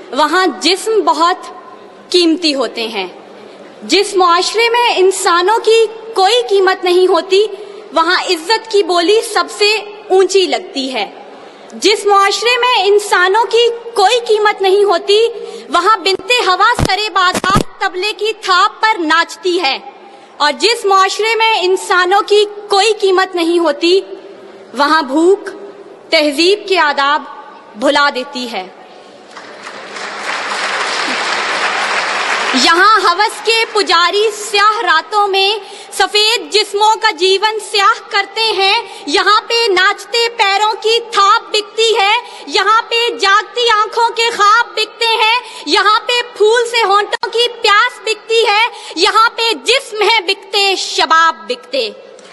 وہاں جسم بہت قیمتی ہوتے ہیں۔ جس معاشرے میں انسانوں کی کوئی قیمت نہیں ہوتی وہاں عزت کی بولی سب سے اونچی لگتی ہے۔ جس معاشرے میں انسانوں کی کوئی قیمت نہیں ہوتی وہاں بنت ہوا سرے بازار طبلے کی تھاپ پر ناچتی ہے، اور جس معاشرے میں انسانوں کی کوئی قیمت نہیں ہوتی وہاں بھوک تہذیب کے آداب بھلا دیتی ہے۔ یہاں ہوس کے پجاری سیاہ راتوں میں سفید جسموں کا جیون سیاہ کرتے ہیں، یہاں پہ ناچتے پیروں کی تھاپ بکتی ہے، یہاں پہ جاگتی آنکھوں کے خواب بکتے ہیں، یہاں پہ پھول سے ہونٹوں کی پیاس بکتی ہے، یہاں پہ جسم ہے بکتے شباب بکتے۔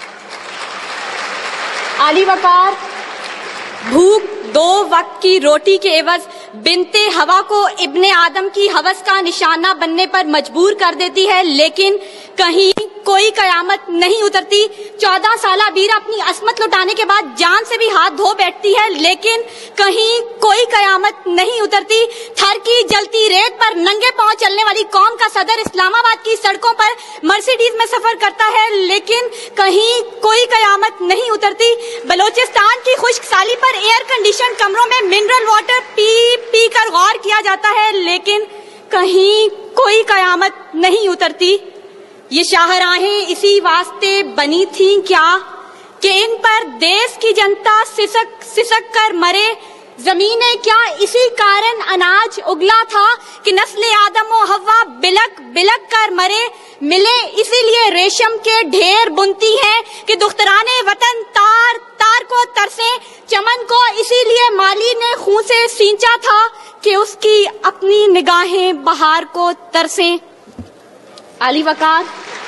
عالی وقار بھوک 2 وقت کی روٹی کے عوض بنت ہوا کو ابن آدم کی ہوس کا نشانہ بننے پر مجبور کر دیتی ہے، لیکن کہیں کوئی قیامت نہیں اترتی۔ 14 سالہ بیرا اپنی عصمت لٹانے کے بعد جان سے بھی ہاتھ دھو بیٹھتی ہے، لیکن کہیں کوئی قیامت نہیں اترتی۔ تھر کی جلتی ریت پر ننگے پاؤں چلنے والی قوم کا صدر اسلام آباد کی سڑکوں پر مرسیڈیز میں سفر کرتا ہے، لیکن کہیں کوئی قیامت نہیں اترتی۔ بلوچستان کی خشک سالی پر ایئر کنڈیشن کمروں میں منرل واٹر پی پی کر غور کیا جاتا ہے، لیکن کہیں کوئی قیامت نہیں اترتی۔ یہ شاہراہیں اسی واسطے بنی تھیں کیا کہ ان پر دیس کی جنتا سسک سسک کر مرے؟ زمینیں کیا اسی کارن اناج اگلا تھا کہ نسل آدم و حوا بلک بلک کر مرے؟ ملے اسی لیے ریشم کے ڈھیر بنتی ہیں کہ دخترانے وطن تار تار کو ترسیں۔ چمن کو اسی لیے مالی نے خون سے سینچا تھا کہ اس کی اپنی نگاہیں بہار کو ترسیں۔ عالی وقار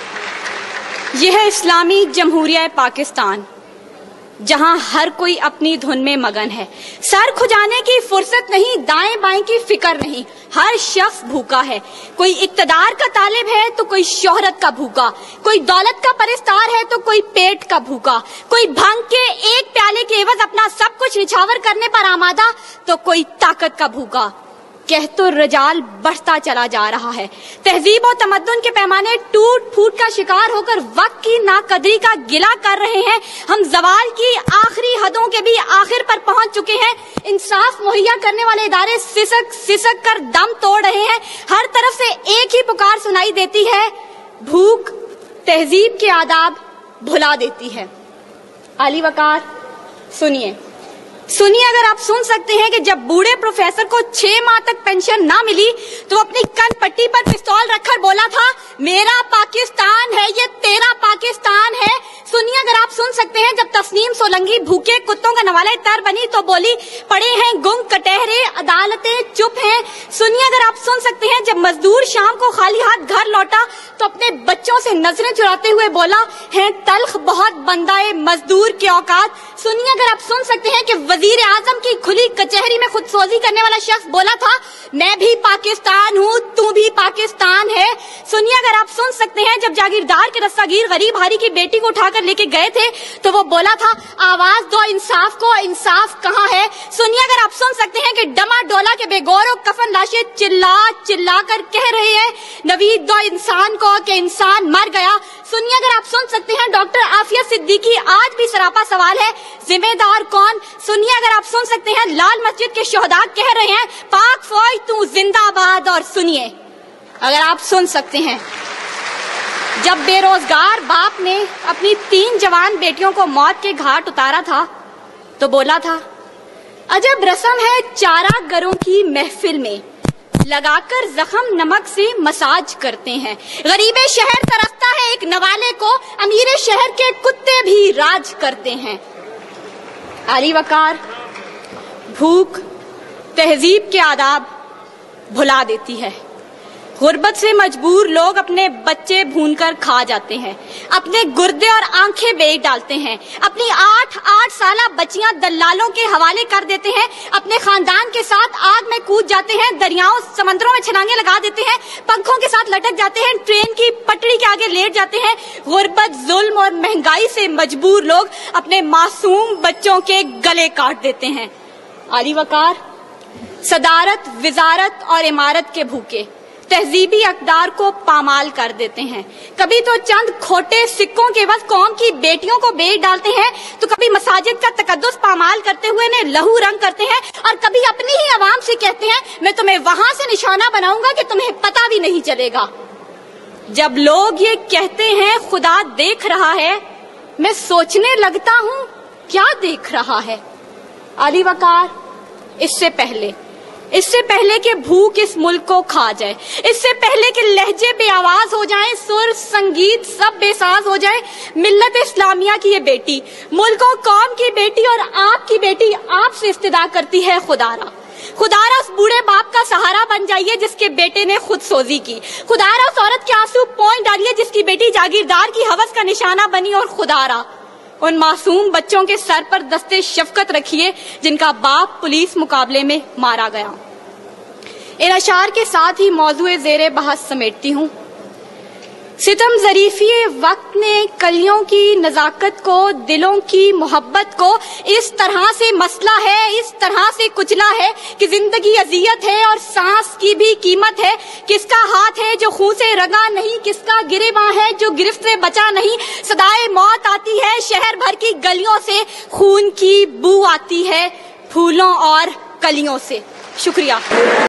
یہ ہے اسلامی جمہوریہ پاکستان، جہاں ہر کوئی اپنی دھن میں مگن ہے، سر کھجانے کی فرصت نہیں، دائیں بائیں کی فکر نہیں، ہر شخص بھوکا ہے۔ کوئی اقتدار کا طالب ہے تو کوئی شہرت کا بھوکا، کوئی دولت کا پرستار ہے تو کوئی پیٹ کا بھوکا، کوئی بھنگ کے ایک پیالے کے عوض اپنا سب کچھ نچھاور کرنے پر آمادہ تو کوئی طاقت کا بھوکا۔ کہت الرجال بڑھتا چلا جا رہا ہے، تہذیب و تمدن کے پیمانے ٹوٹ پھوٹ کا شکار ہو کر وقت کی ناقدری کا گلہ کر رہے ہیں۔ ہم زوال کی آخری حدوں کے بھی آخر پر پہنچ چکے ہیں۔ انصاف مہیا کرنے والے ادارے سسک سسک کر دم توڑ رہے ہیں۔ ہر طرف سے ایک ہی پکار سنائی دیتی ہے، بھوک تہذیب کے آداب بھلا دیتی ہے۔ عالی وقار سنیے اگر آپ سن سکتے ہیں کہ جب بوڑھے پروفیسر کو 6 ماہ تک پینشن نہ ملی تو اپنی کن پٹی پر پستول رکھ کر بولا تھا، میرا پاکستان ہے یہ تیرا پاکستان ہے۔ سنیے اگر آپ سن سکتے ہیں جب تسنیم سولنگی بھوکے کتوں کا نوالے تر بنی تو بولی، پڑے ہیں گنگ کٹہرے عدالتیں چپ ہیں۔ سنیے اگر آپ سن سکتے ہیں جب مزدور شام کو خالی ہاتھ گھر لوٹا تو اپنے بچوں سے نظریں چراتے ہوئے بولا، ہیں تلخ بہت بندہ مزدور کے اوقات۔ سنیے اگر آپ سن سکتے ہیں کہ وزیر اعظم کی کھلی کچہری میں خود سوزی کرنے والا شخص بولا تھا، میں بھی پاکستان ہوں تو بھی پاکستان ہے۔ سنیے اگر آپ سن سکتے ہیں جب جاگیردار کے رستاگیر غریب ہاری کی بیٹی کو اٹھا کر لے کے گئے تھے تو وہ بولا تھا، آواز دو انصاف کو، انصاف کہاں ہے؟ سنیے اگر آپ سن سکتے ہیں کہ ڈما ڈولا کے بے گور و کفن لاشیں چلا چلا کر کہہ رہے ہیں، نوید دو انسان کو کہ انسان مر گیا۔ سنیے اگر آپ سن سکتے ہیں ڈاکٹر عافیہ صدیقی آج بھی سراپا سوال ہے، ذمہ دار کون؟ سنیے اگر آپ سن سکتے ہیں لال مسجد کے شہداء کہہ رہے ہیں، پاک فوج تو زندہ باد۔ اور سنیے اگر آپ سن سکتے ہیں جب بے روزگار باپ نے اپنی 3 جوان بیٹیوں کو موت کے گھاٹ اتارا تھا تو بولا تھا، عجب رسم ہے چارہ گروں کی محفل میں، لگا کر زخم نمک سے مساج کرتے ہیں، غریب شہر ترستا ہے ایک نوالے کو، امیر شہر کے کتے بھی راج کرتے ہیں۔ عالی وقار بھوک تہذیب کے آداب بھلا دیتی ہے۔ غربت سے مجبور لوگ اپنے بچے بھون کر کھا جاتے ہیں، اپنے گردے اور آنکھیں بیچ ڈالتے ہیں، اپنی 8 سالہ بچیاں دلالوں کے حوالے کر دیتے ہیں، اپنے خاندان کے ساتھ آگ میں کود جاتے ہیں، دریاؤں سمندروں میں چھلانگیں لگا دیتے ہیں، پنکھوں کے ساتھ لٹک جاتے ہیں، ٹرین کی پٹڑی کے آگے لیٹ جاتے ہیں۔ غربت، ظلم اور مہنگائی سے مجبور لوگ اپنے معصوم بچوں کے گلے کاٹ دیتے ہیں۔ عالی وقار صدارت، وزارت اور عمارت کے بھوکے تہذیبی اقدار کو پامال کر دیتے ہیں. کبھی تو چند کھوٹے سکوں کے بس قوم کی بیٹیوں کو بیچ ڈالتے ہیں، تو کبھی مساجد کا تقدس پامال کرتے ہوئے انہیں لہو رنگ کرتے ہیں، اور کبھی اپنی ہی عوام سے کہتے ہیں میں تمہیں وہاں سے نشانہ بناؤں گا کہ تمہیں پتہ بھی نہیں چلے گا. جب لوگ یہ کہتے ہیں خدا دیکھ رہا ہے، میں سوچنے لگتا ہوں کیا دیکھ رہا ہے. علی وقار، اس سے پہلے کہ بھوک اس ملک کو کھا جائے، اس سے پہلے کہ لہجے بے آواز ہو جائیں، سر سنگیت سب بے ساز ہو جائے، ملت اسلامیہ کی یہ بیٹی، ملک و قوم کی بیٹی اور آپ کی بیٹی آپ سے استدعا کرتی ہے خدارا اس بوڑھے باپ کا سہارا بن جائیے جس کے بیٹے نے خود سوزی کی. خدارا اس عورت کے آنسو پوئیں ڈالیے جس کی بیٹی جاگیردار کی ہوس کا نشانہ بنی. اور خدارا ان معصوم بچوں کے سر پر دستے شفقت رکھیے جن کا باپ پولیس مقابلے میں مارا گیا. ان اشعار کے ساتھ ہی موضوع زیر بحث سمیٹتی ہوں. ستم ظریفی وقت نے کلیوں کی نزاکت کو، دلوں کی محبت کو اس طرح سے مسئلہ ہے، اس طرح سے کچلا ہے کہ زندگی اذیت ہے اور سانس کی بھی قیمت ہے. کس کا ہاتھ ہے جو خون سے رنگا نہیں، کس کا گریباں ہے جو گرفت سے بچا نہیں. صدائے موت آتی ہے شہر بھر کی گلیوں سے، خون کی بو آتی ہے پھولوں اور کلیوں سے. شکریہ.